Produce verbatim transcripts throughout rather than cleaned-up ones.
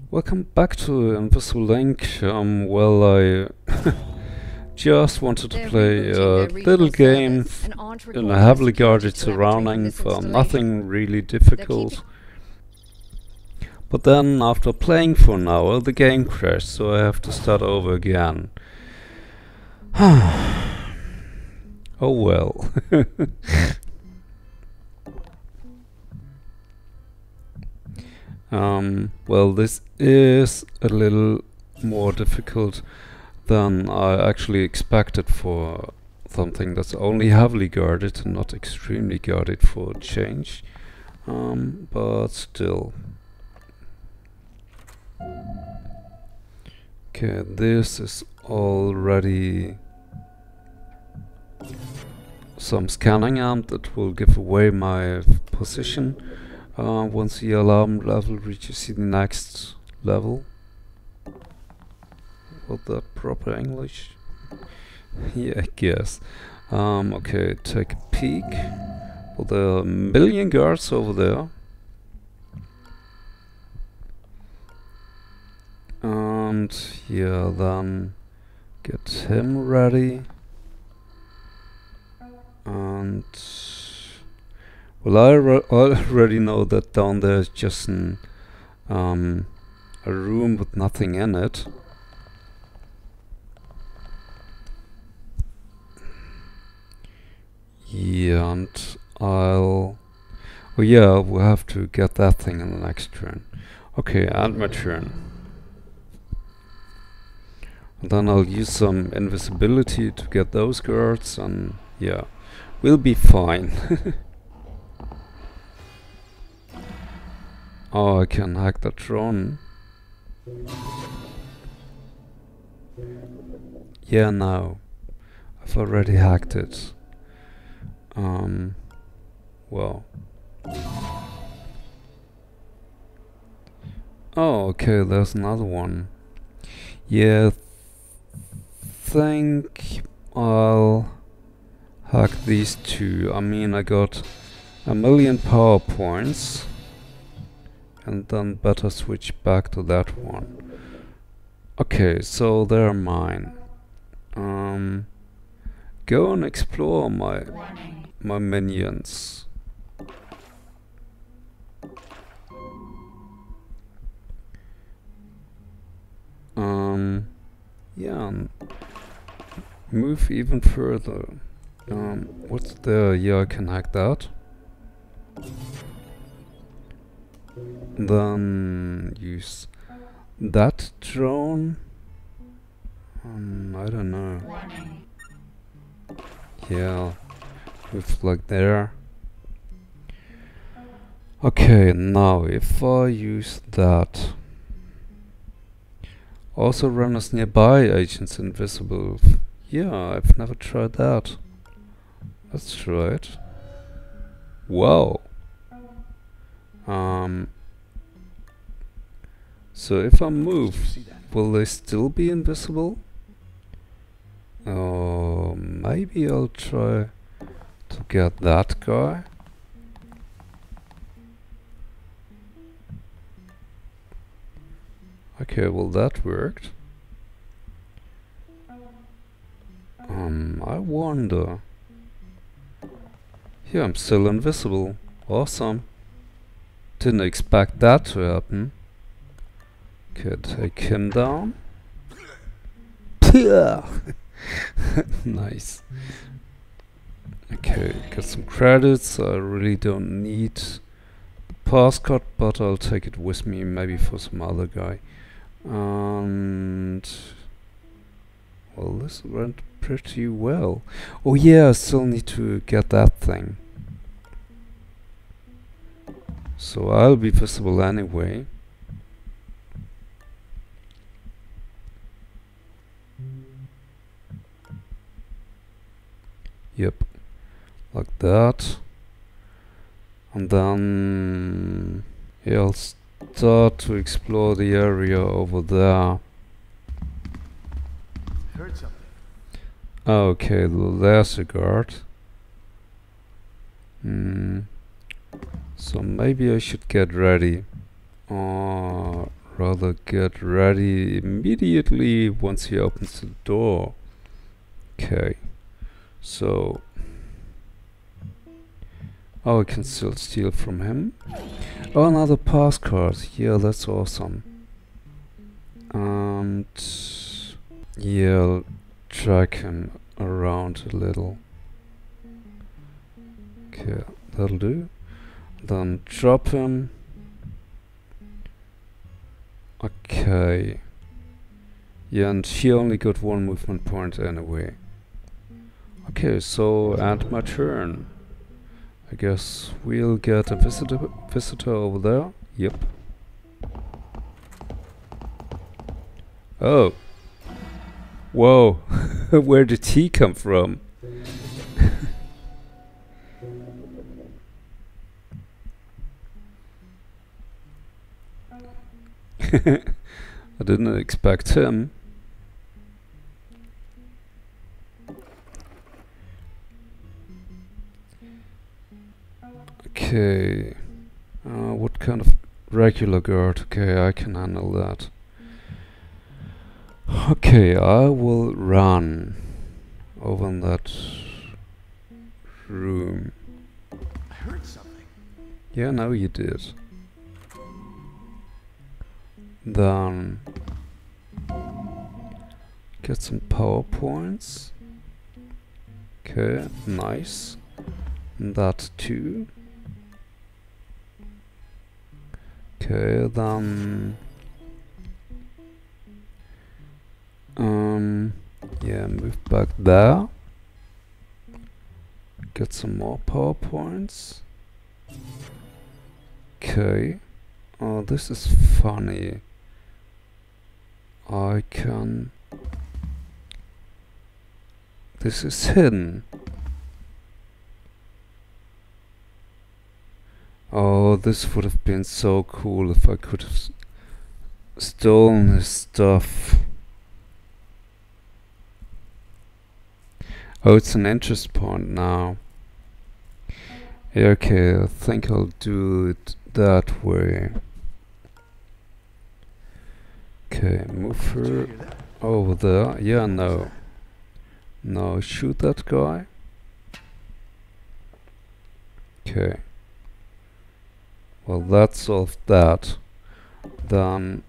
Welcome back to Invisible Link. Um, well, I just wanted to They're play rebooting a their little regional game service and aren't in reporting a the heavily security guarded telemetry from surrounding this for installation. nothing really They're difficult. keeping But then, after playing for an hour, the game crashed, so I have to start over again. Oh well. Um, well, this is a little more difficult than I actually expected for something that's only heavily guarded and not extremely guarded for a change. Um, but still. Okay, this is already some scanning amp that will give away my position. Uh, once the alarm level reaches the next level. Was that proper English? Yeah, I guess. Um, okay, take a peek. Well, there are a million guards over there. And yeah, then get him ready. And well, I re already know that down there is just an, um, a room with nothing in it. Yeah, and I'll... Oh yeah, we'll have to get that thing in the next turn. Okay, and my turn. And then I'll use some invisibility to get those guards, and yeah, we'll be fine. Oh, I can hack that drone. Yeah, no. I've already hacked it. Um, well. Oh, okay, there's another one. Yeah, think I'll hack these two. I mean, I got a million power points. And then better switch back to that one. Okay, so they're mine. Um, go and explore my my minions. Um, yeah, move even further. Um, what's there? Yeah, I can hack that. Then use that drone. Um, I don't know. Yeah, move like there. Okay, now if I use that. Also run as nearby agents invisible. Yeah, I've never tried that. Let's try it. Wow. Um. So if I move, will they still be invisible? Oh, maybe I'll try to get that guy. Okay, well that worked. Um, I wonder. Yeah, I'm still invisible. Awesome. Didn't expect that to happen. Okay, take him down. Nice. Okay, get some credits. I really don't need the passcode, but I'll take it with me, maybe for some other guy. And well, this went pretty well. Oh yeah, I still need to get that thing. So I'll be visible anyway. Yep, like that. And then yeah, I'll start to explore the area over there. Heard something. Okay, there's a guard. Hmm. So maybe I should get ready. Uh, rather get ready immediately once he opens the door. Okay, so oh, I can still steal from him. Oh, another pass card. Yeah, that's awesome. And yeah, I'll drag him around a little. Okay, that'll do. Then drop him. Okay. Yeah, and he only got one movement point anyway. Okay, so end my turn. I guess we'll get a visitor visitor over there. Yep. Oh. Whoa. Where did he come from? I didn't expect him. Okay. Uh, what kind of regular guard? Okay, I can handle that. Okay, I will run over in that room. I heard something. Yeah, no, you did. Then get some power points. Okay, nice. And that too. Okay, then um yeah, move back there. Get some more power points. Okay. Oh, this is funny. I can... This is hidden. Oh, this would have been so cool if I could have s stolen his stuff. Oh, it's an interest point now. Yeah, okay, I think I'll do it that way. Okay, move her over there. Yeah, no. No, shoot that guy. Okay. Well, that solved that. Then...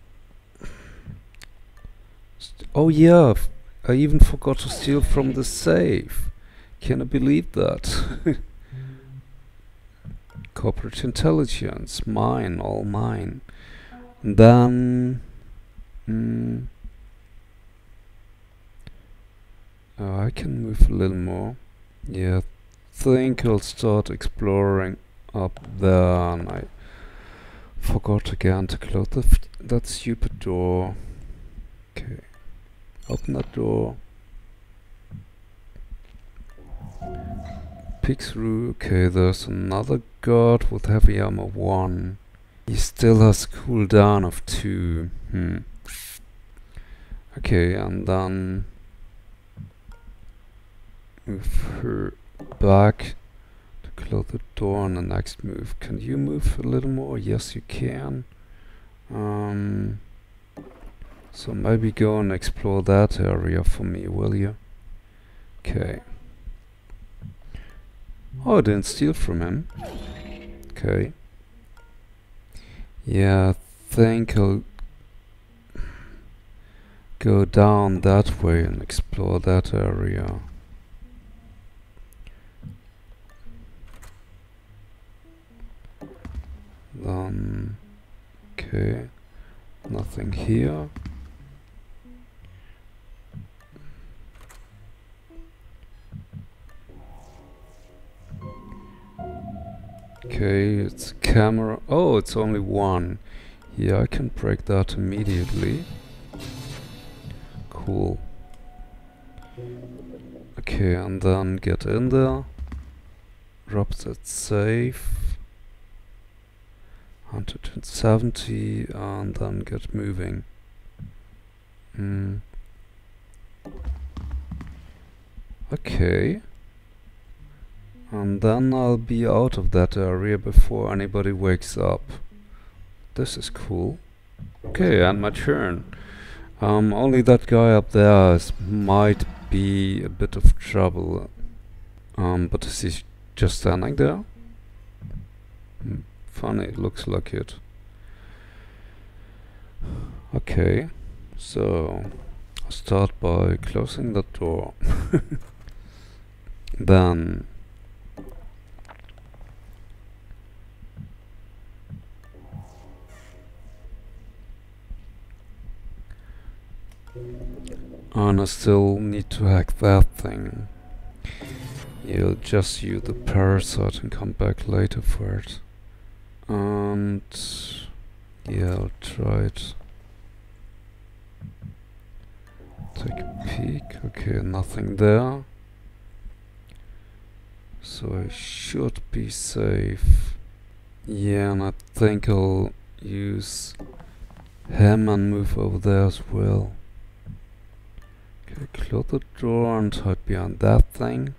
Oh yeah, f I even forgot to steal from the safe. Can I believe that? Corporate intelligence, mine, all mine. And then... Mm, oh, I can move a little more. Yeah, think I'll start exploring up there, and I forgot again to close the f that stupid door. Okay, open that door. Peek through. Okay, there's another guard with heavy armor one. He still has cooldown of two. Hmm. Okay, and then move her back to close the door on the next move. Can you move a little more? Yes, you can. Um, so maybe go and explore that area for me, will you? Okay. Oh, I didn't steal from him. Okay. Yeah, I think I'll go down that way and explore that area. Then, okay, nothing here. Okay, it's a camera. Oh, it's only one. Yeah, I can break that immediately. Cool. Okay, and then get in there. Drop that safe. one hundred seventy, and then get moving. Mm. Okay. And then I'll be out of that area before anybody wakes up. This is cool. Okay, and my turn. Um, only that guy up there is, might be a bit of trouble. Um, but is he just standing there? Hmm, funny, it looks like it. Okay, so I'll start by closing the door. Then and I still need to hack that thing. You'll just use the parasite and come back later for it. And yeah, I'll try it. Take a peek. Okay, nothing there. So I should be safe. Yeah, and I think I'll use him and move over there as well. Okay, close the door and hide behind that thing.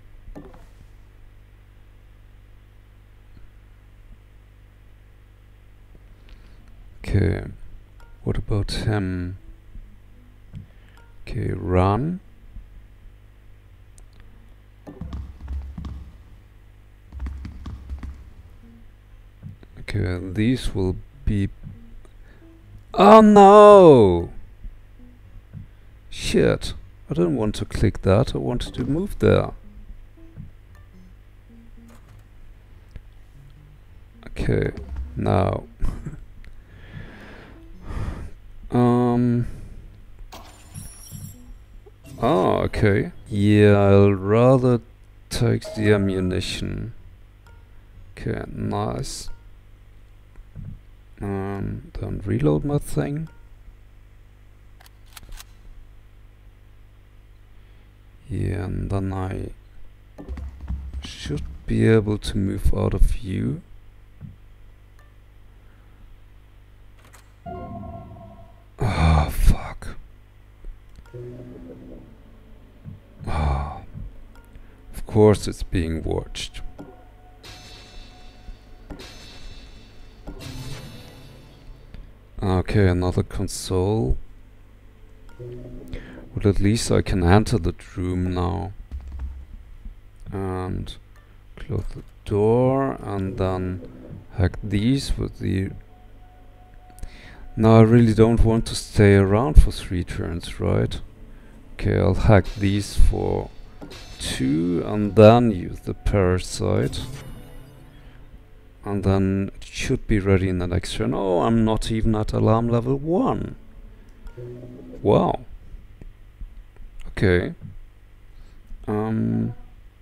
Okay, what about him? Okay, run. Okay, these will be... Oh no! Shit, I didn't want to click that, I wanted to move there. Okay, now... um... Oh, okay. Yeah, I'll rather take the ammunition. Okay, nice. Um, then reload my thing. Yeah, and then I should be able to move out of view. Ah, oh, fuck. Ah, oh. Of course it's being watched. Okay, another console. Well, at least I can enter the room now. And close the door and then hack these with the... Now I really don't want to stay around for three turns, right? Okay, I'll hack these for two and then use the parasite. And then it should be ready in the next turn. Oh, I'm not even at alarm level one. Wow. Okay. Um.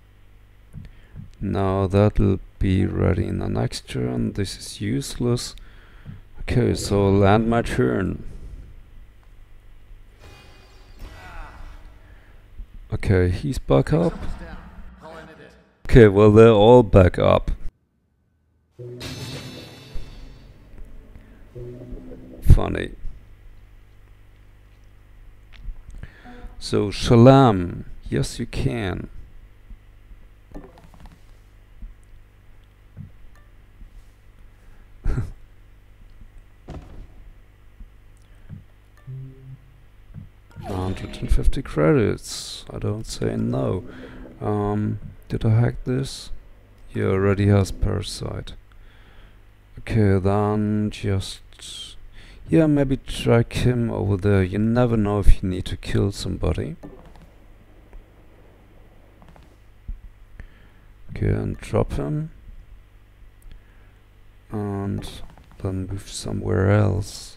Now that'll be ready in the next turn. This is useless. Okay, so I'll end my turn. Okay, he's back up. Okay, well they're all back up. Funny. So, Shalem, yes you can. one hundred fifty credits, I don't say no. Um, did I hack this? He already has parasite. Okay, then just... Yeah, maybe track him over there. You never know if you need to kill somebody. Okay, and drop him. And then move somewhere else.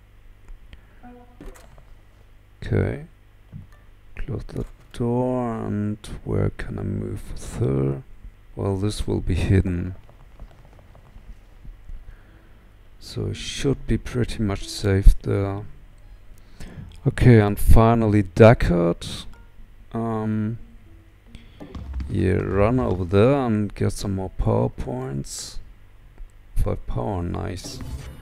Okay. Close the door, and where can I move with her? Well, this will be hidden. So it should be pretty much safe there. Okay, and finally Deckard. Um, yeah, run over there and get some more power points. Five power, nice.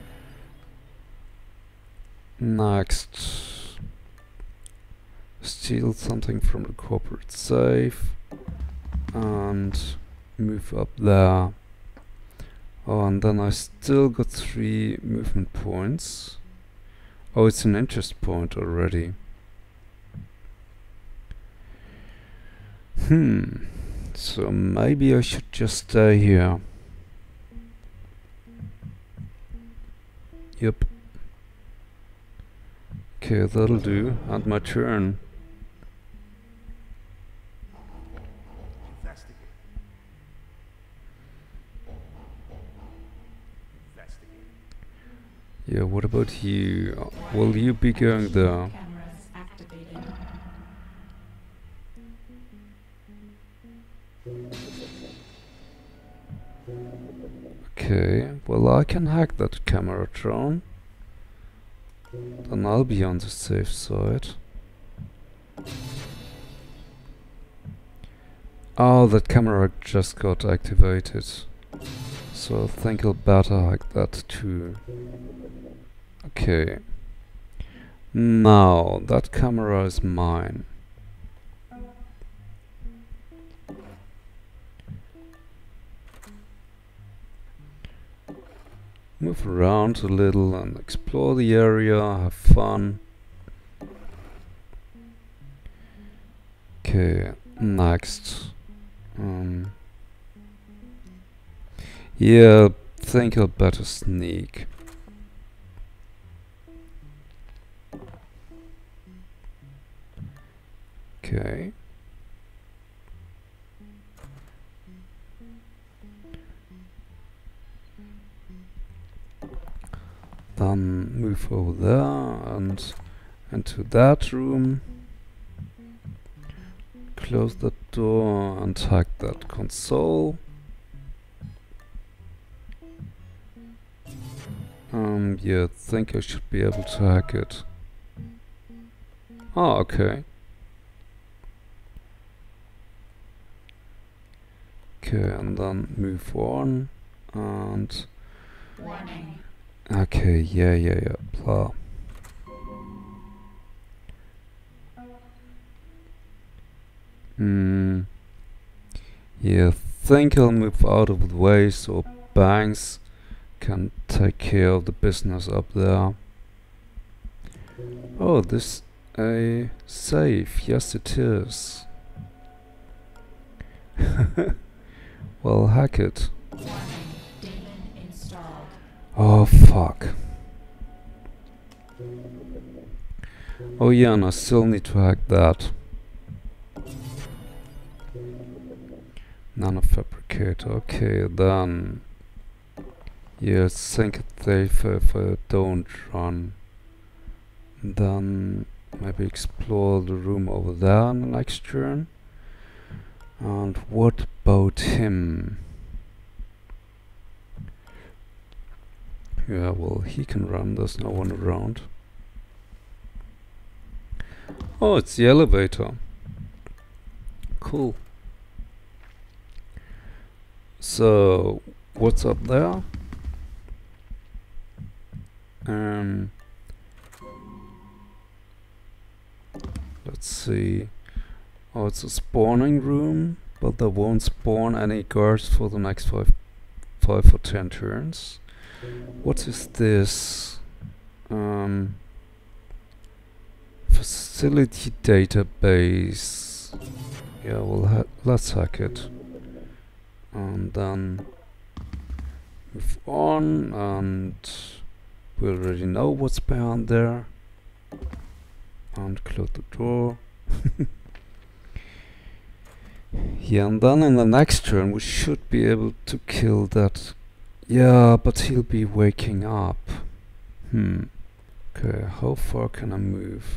Next. Steal something from the corporate safe. And move up there. Oh, and then I still got three movement points. Oh, it's an interest point already. Hmm. So maybe I should just stay here. Yep. Okay, that'll do. And my turn. Investigate. Investigate. Yeah, what about you? Uh, Will you be going there? Cameras activated. Okay, well I can hack that camera drone. Then I'll be on the safe side. Oh, that camera just got activated. So I think I'll better hack that too. Okay. Now, that camera is mine. Move around a little and explore the area, have fun. Okay, next. Um, yeah, think I'll better sneak. Okay. Then move over there and into that room. Close that door and hack that console. Um, yeah, think I should be able to hack it. Oh, okay. Okay, and then move on and Warning. okay, yeah, yeah, yeah, blah. Hmm. Yeah, think I'll move out of the way so Banks can take care of the business up there. Oh, this a safe. Yes, it is. Well, hack it. Warning. Demon installed. Oh, fuck. Oh yeah, and I still need to hack that. Nanofabricator. Okay, then. Yeah, I think it's safer if I don't run. Then maybe explore the room over there in the next turn. And what about him? Yeah, well, he can run, there's no one around. Oh, it's the elevator. Cool. So, what's up there? Um, let's see. Oh, it's a spawning room, but there won't spawn any guards for the next five, five or ten turns. What is this? Um, facility database. Yeah, well, ha let's hack it. And then move on, and we already know what's behind there. And close the door. Yeah, and then in the next turn we should be able to kill that. Yeah, but he'll be waking up. Hmm. Okay, how far can I move?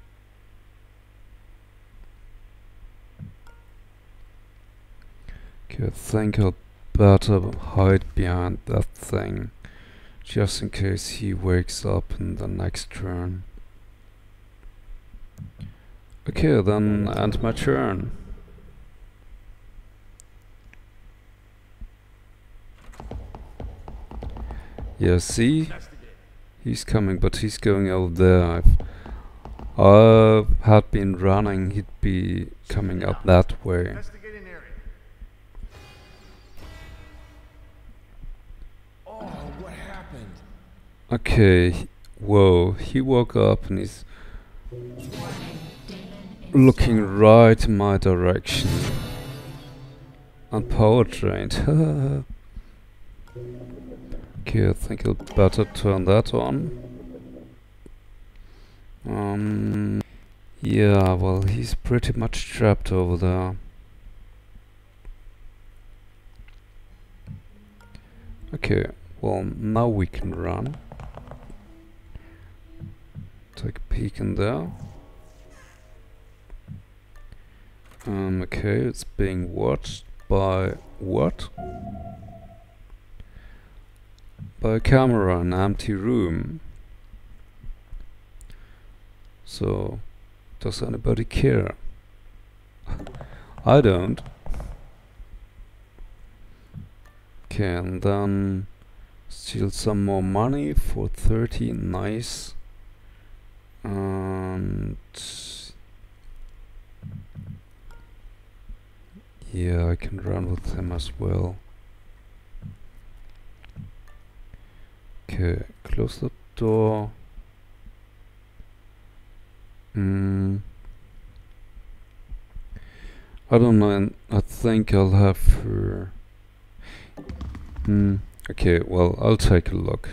Okay, I think I'll better hide behind that thing, just in case he wakes up in the next turn. Okay, then end my turn. Yeah, see? He's coming, but he's going over there. I've, I had been running, he'd be coming up that way. Investigating area. Oh, what happened? Okay, Whoa, he woke up and he's Warning. Demon looking installed. right in my direction. I'm power drained. Okay, I think I'll better turn that on. Um, yeah, well, he's pretty much trapped over there. Okay, well, now we can run. Take a peek in there. Um, okay, it's being watched by what? By a camera in an empty room. So, does anybody care? I don't. Okay, and then steal some more money for thirty, nice. And yeah, I can run with him as well. Okay, close the door. Hmm. I don't know, I think I'll have her. Hmm. Okay, well, I'll take a look.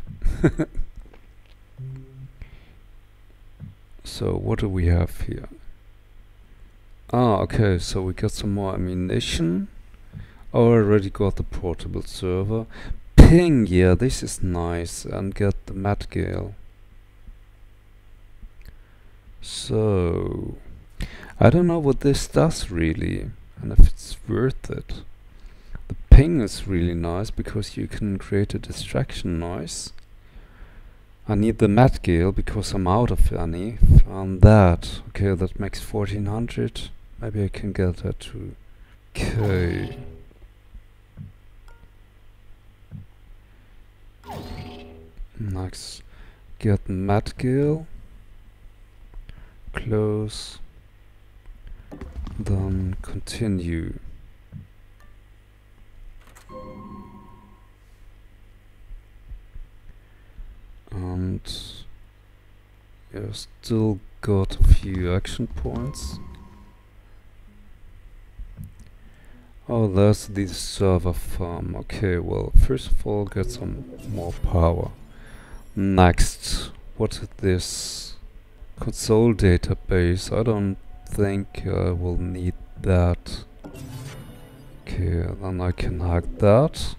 So, what do we have here? Ah, okay, so we got some more ammunition. Oh, I already got the portable server. Ping, yeah, this is nice. And get the Matgale. So, I don't know what this does really, and if it's worth it. The ping is really nice because you can create a distraction noise. I need the Matgale because I'm out of any. Found that. Okay, that makes fourteen hundred. Maybe I can get that too. Okay. Next, get Matgale. Close. Then continue. And yeah, still got a few action points. Oh, there's the server farm. Okay, well, first of all, get some more power. Next, what is this? Console database. I don't think I will need that. Okay, then I can hack that.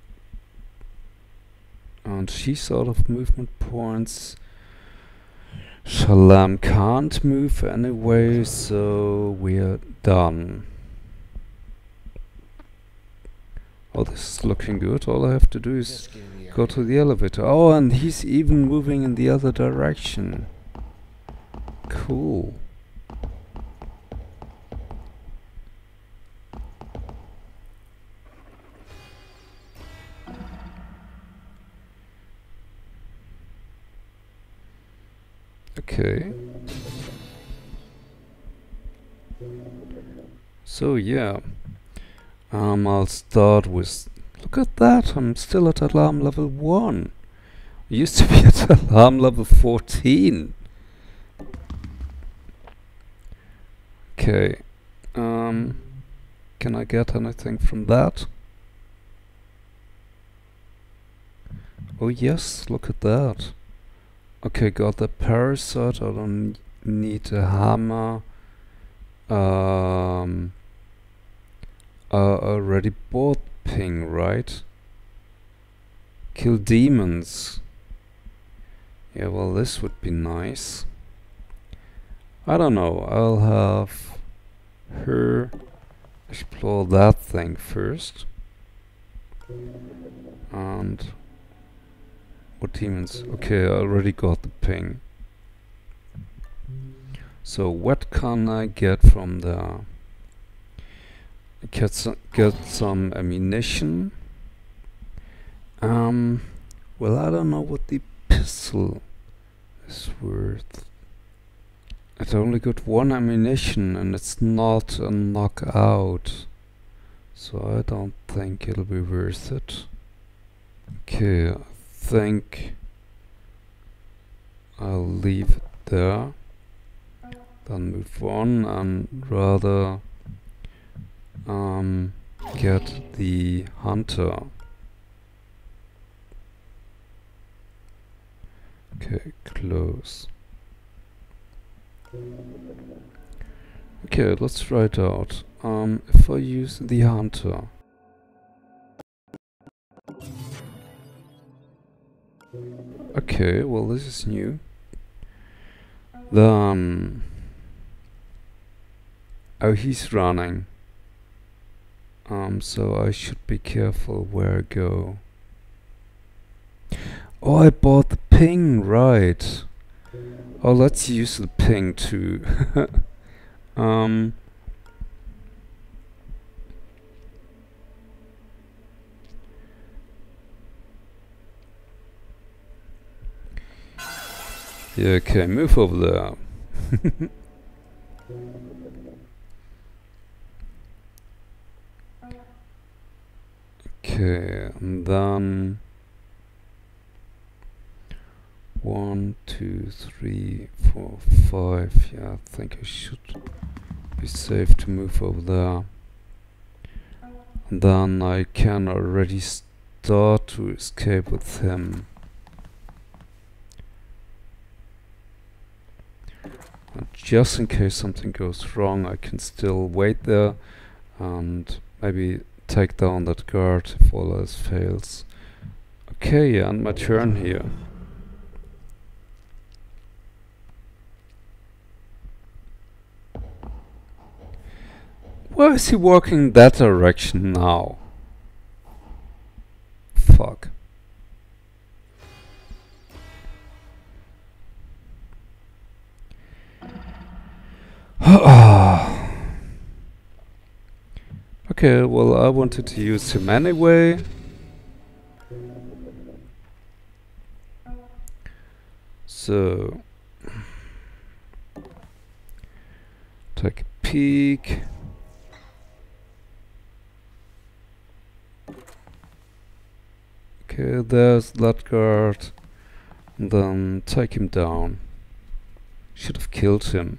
And she's out of movement points. Shalam can't move anyway, so we're done. Oh, this is looking good. All I have to do is go to the elevator. Oh, and he's even moving in the other direction. Cool. Okay. So yeah, um, I'll start with. Look at that! I'm still at alarm level one. I used to be at alarm level fourteen. Okay. Um, can I get anything from that? Oh yes! Look at that. Okay, got the parasite. I don't need a hammer. Um, I already bought ping, right? Kill demons. Yeah, well, this would be nice. I don't know. I'll have her explore that thing first. And what demons? Okay, I already got the ping. So what can I get from there? Get some, get some ammunition. Um, well, I don't know what the pistol is worth. It only got one ammunition and it's not a knockout, so I don't think it'll be worth it. Okay, I think I'll leave it there. Then move on and rather um, get the hunter. Okay, close. Okay, let's try it out. Um, if I use the hunter. Okay, well this is new. Then... Oh, he's running. Um, so I should be careful where I go. Oh, I bought the ping, right. Oh, let's use the ping too. um... Yeah, okay, move over there. Okay, and then one, two, three, four, five. Yeah, I think I should be safe to move over there. And then I can already start to escape with him. And just in case something goes wrong, I can still wait there and maybe take down that guard if all else fails. Okay, and my turn here. Where is he walking that direction now? Fuck. Okay, well I wanted to use him anyway. So take a peek. Okay, there's that guard. And then take him down. Should have killed him.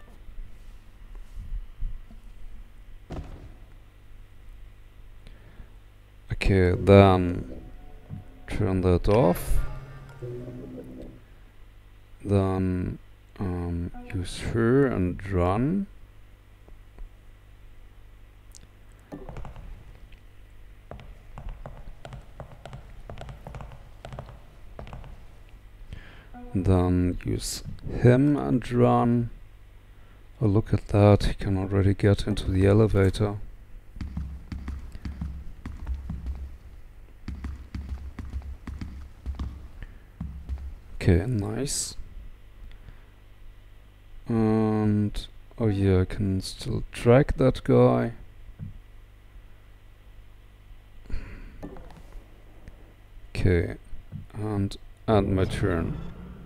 Okay, then turn that off. Then um, use her and run. Then use him and run. Oh, look at that, he can already get into the elevator. Okay, nice. And oh yeah, I can still drag that guy. Okay, and end my turn.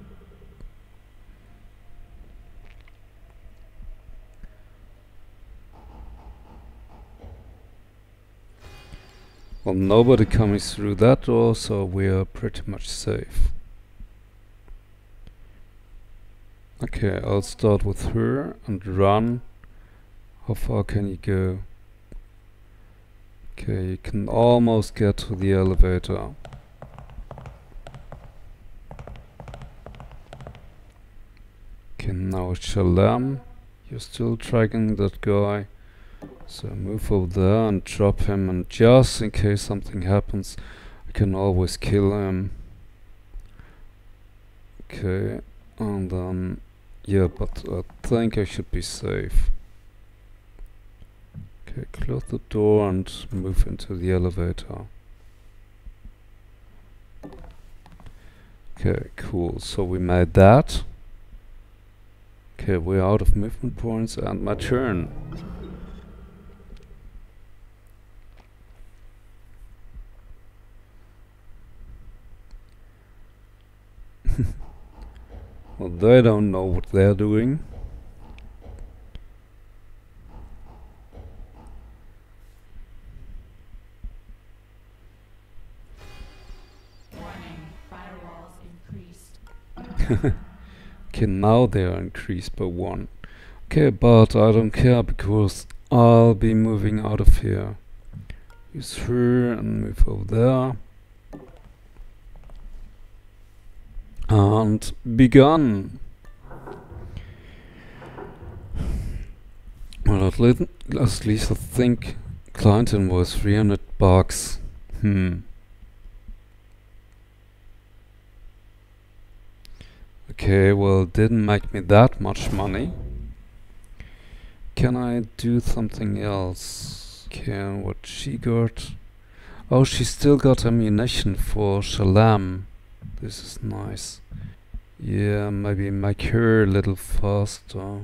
Well, nobody coming through that door, so we are pretty much safe. Okay, I'll start with her and run. How far can you go? Okay, you can almost get to the elevator. Okay, now Shalem. You're still tracking that guy. So move over there and drop him, and just in case something happens, I can always kill him. Okay, and then... yeah, but I think I should be safe. Okay, close the door and move into the elevator. Okay, cool. So we made that. Okay, we're out of movement points and my turn. Well, they don't know what they're doing. Warning, firewalls increased. Okay, now they are increased by one. Okay, but I don't care because I'll be moving out of here. Use her and move over there. And begun. Well, at, le at least I think client invoice three hundred bucks. Hmm. Okay, well, didn't make me that much money. Can I do something else? Can what she got? Oh, she still got ammunition for Shalem. This is nice. Yeah, maybe make her a little faster.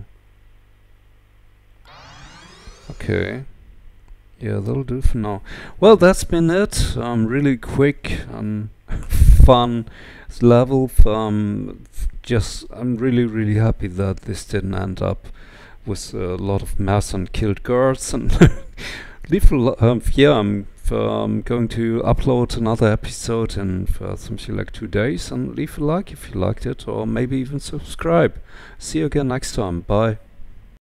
Okay. Yeah, that'll do for now. Well, that's been it. Um, really quick and fun level. Um, just, I'm really, really happy that this didn't end up with a lot of mess and killed guards. And leave a lo um, yeah, I'm um, going to upload another episode in for something like two days. And leave a like if you liked it, or maybe even subscribe. See you again next time. Bye.